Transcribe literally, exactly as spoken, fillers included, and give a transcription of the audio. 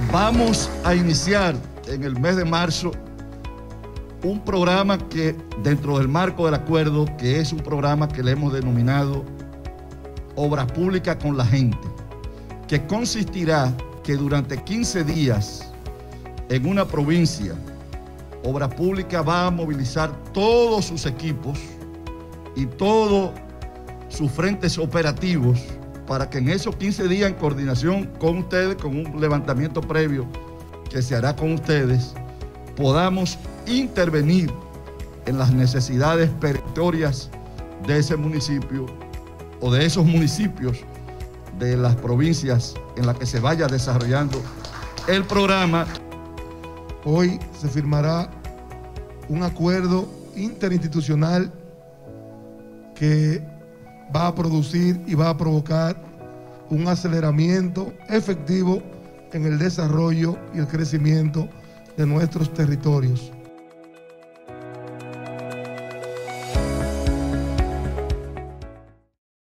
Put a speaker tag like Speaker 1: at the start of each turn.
Speaker 1: Vamos a iniciar en el mes de marzo un programa que, dentro del marco del acuerdo, que es un programa que le hemos denominado Obras Públicas con la Gente, que consistirá que durante quince días en una provincia, Obras Públicas va a movilizar todos sus equipos y todos sus frentes operativos para que en esos quince días, en coordinación con ustedes, con un levantamiento previo que se hará con ustedes, podamos intervenir en las necesidades perentorias de ese municipio o de esos municipios de las provincias en las que se vaya desarrollando el programa.
Speaker 2: Hoy se firmará un acuerdo interinstitucional que va a producir y va a provocar un aceleramiento efectivo en el desarrollo y el crecimiento de nuestros territorios.